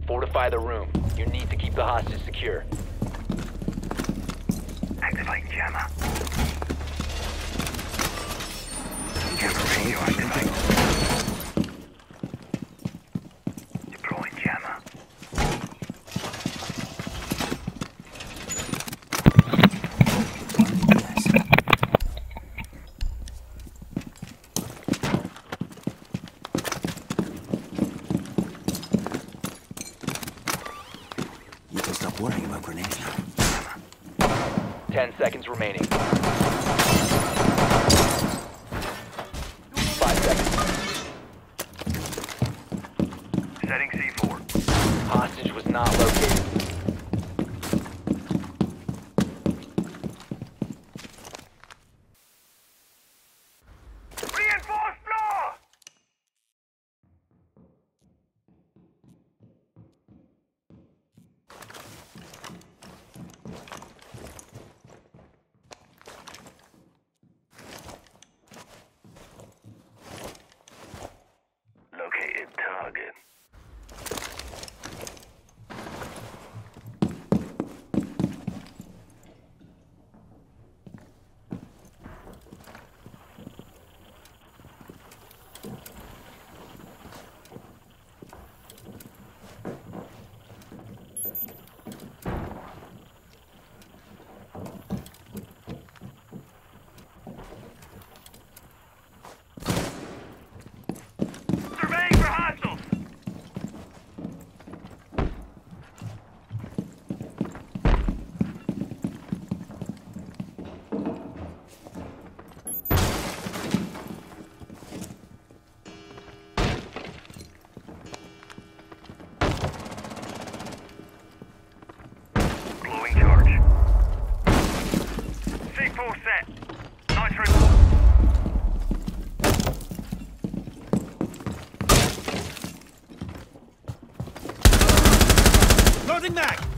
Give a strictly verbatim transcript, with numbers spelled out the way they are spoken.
Fortify the room. You need to keep the hostage secure. Activate jammer. Jammer radio activate. Deploying jammer. You can stop worrying about grenades now. Ten seconds remaining. Five seconds. Setting C four. Hostage was not located. Reinforced floor! Located target. Surveying for hostiles! Blowing charge. C four set. Nitro. Loading mag!